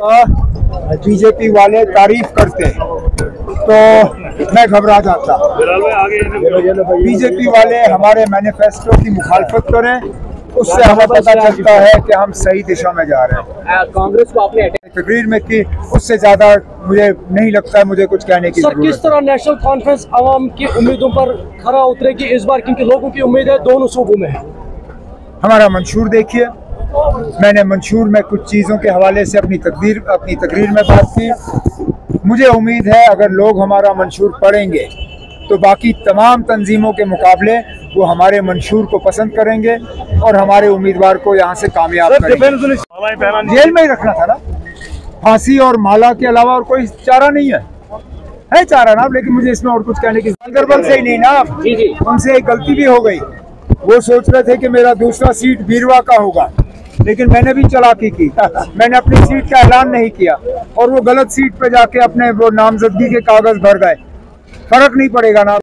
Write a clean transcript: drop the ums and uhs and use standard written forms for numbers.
BJP वाले तारीफ करते तो मैं घबरा जाता। बीजेपी वाले हमारे मैनिफेस्टो की मुखालफत करें, उससे हमें पता चलता है कि हम सही दिशा में जा रहे हैं। कांग्रेस को आपने तकरीर में की, उससे ज्यादा मुझे नहीं लगता है मुझे कुछ कहने की सर, किस तरह नेशनल कॉन्फ्रेंस आवाम की उम्मीदों पर खरा उतरेगी इस बार, क्योंकि लोगों की उम्मीद है दोनों सूबों में है। हमारा मंशूर देखिए, मैंने मंशूर में कुछ चीज़ों के हवाले से अपनी तकरीर में बात की। मुझे उम्मीद है अगर लोग हमारा मंशूर पढ़ेंगे तो बाकी तमाम तंजीमों के मुकाबले वो हमारे मंशूर को पसंद करेंगे और हमारे उम्मीदवार को यहाँ से कामयाब करेंगे। जेल में ही रखना था ना, फांसी और माला के अलावा और कोई चारा नहीं है चारा ना, लेकिन मुझे इसमें और कुछ कहने की गड़बड़ से ही नहीं ना। उनसे एक गलती भी हो गई, वो सोच रहे थे कि मेरा दूसरा सीट बीरवा का होगा, लेकिन मैंने भी चालाकी की। मैंने अपनी सीट का ऐलान नहीं किया और वो गलत सीट पे जाके अपने वो नामजदगी के कागज भर गए। फर्क नहीं पड़ेगा ना।